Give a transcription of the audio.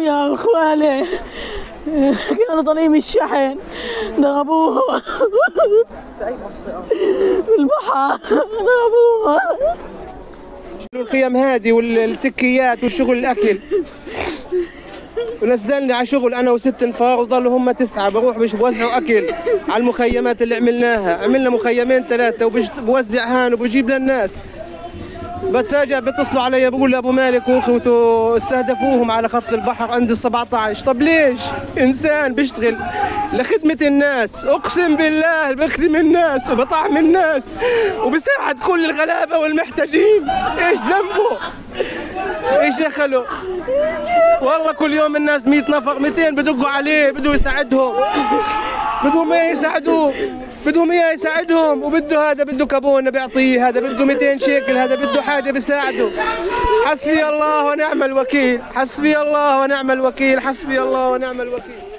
ابويا واخوالي كانوا طالعين من الشحن ضربوه في اي منطقه؟ في البحر ضربوه. الخيام هذه والتكيات والشغل الاكل، ونزلني على شغل انا وست نفار وظلوا هم 9. بروح بوزعوا اكل على المخيمات اللي عملناها. عملنا مخيمين 3 وبوزع هان وبجيب للناس. بتفاجأ بيتصلوا علي بقول ابو مالك واخوته استهدفوهم على خط البحر عند ال17. طب ليش؟ انسان بيشتغل لخدمة الناس، اقسم بالله بخدم الناس وبطعم الناس وبساعد كل الغلابة والمحتاجين. ايش ذنبه؟ ايش دخله؟ والله كل يوم الناس 100 نفر 200 بدقوا عليه بده يساعدهم، بدهم اياه يساعدوه، بدهم اياه يساعدهم، وبده هذا بده كابونه بيعطيه، هذا بده 200 شيكل، هذا بده حاجه بيساعده. حسبي الله ونعم الوكيل، حسبي الله ونعم الوكيل، حسبي الله ونعم الوكيل.